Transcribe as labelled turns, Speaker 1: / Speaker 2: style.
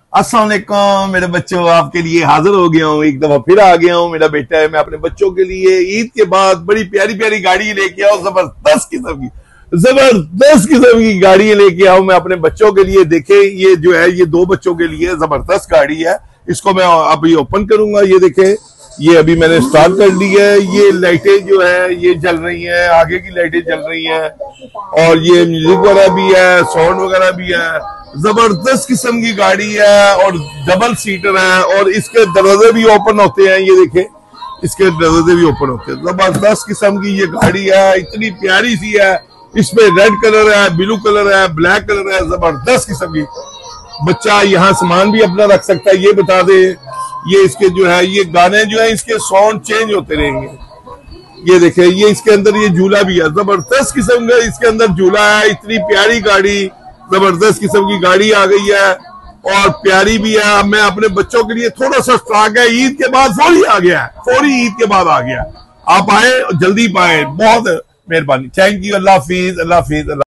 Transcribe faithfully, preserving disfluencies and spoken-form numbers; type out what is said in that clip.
Speaker 1: अस्सलाम वालेकुम मेरे बच्चों, आपके लिए हाजिर हो गया हूँ। एक दफा फिर आ गया हूँ। मेरा बेटा है, मैं अपने बच्चों के लिए ईद के बाद बड़ी प्यारी प्यारी गाड़ी लेके आओ, जबरदस्त किस्म की जबरदस्त किस्म की गाड़ी लेके आओ मैं अपने बच्चों के लिए। देखे, ये जो है ये दो बच्चों के लिए जबरदस्त गाड़ी है। इसको मैं अभी ओपन करूंगा। ये देखे, ये अभी मैंने स्टार्ट कर दी है। ये लाइटें जो है ये जल रही हैं, आगे की लाइटें जल रही हैं और ये म्यूजिक वगैरह भी है, साउंड वगैरह भी है। जबरदस्त किस्म की गाड़ी है और डबल सीटर है और इसके दरवाजे भी ओपन होते हैं। ये देखें, इसके दरवाजे भी ओपन होते हैं। जबरदस्त किस्म की ये गाड़ी है, इतनी प्यारी सी है। इसमें रेड कलर है, ब्लू कलर है, ब्लैक कलर है। जबरदस्त किस्म की, बच्चा यहाँ सामान भी अपना रख सकता है। ये बता दे, ये इसके जो है ये गाने जो है इसके साउंड चेंज होते रहेंगे। ये देखे, ये इसके अंदर ये झूला भी है। जबरदस्त किस्म का इसके अंदर झूला है। इतनी प्यारी गाड़ी, जबरदस्त किस्म की गाड़ी आ गई है और प्यारी भी है। अब मैं अपने बच्चों के लिए थोड़ा सा स्टॉक है, ईद के बाद फौरी आ गया है, फौरी ईद के बाद आ गया। आप आए, जल्दी पाए। बहुत मेहरबानी, thank you. Allah Hafiz, Allah Hafiz.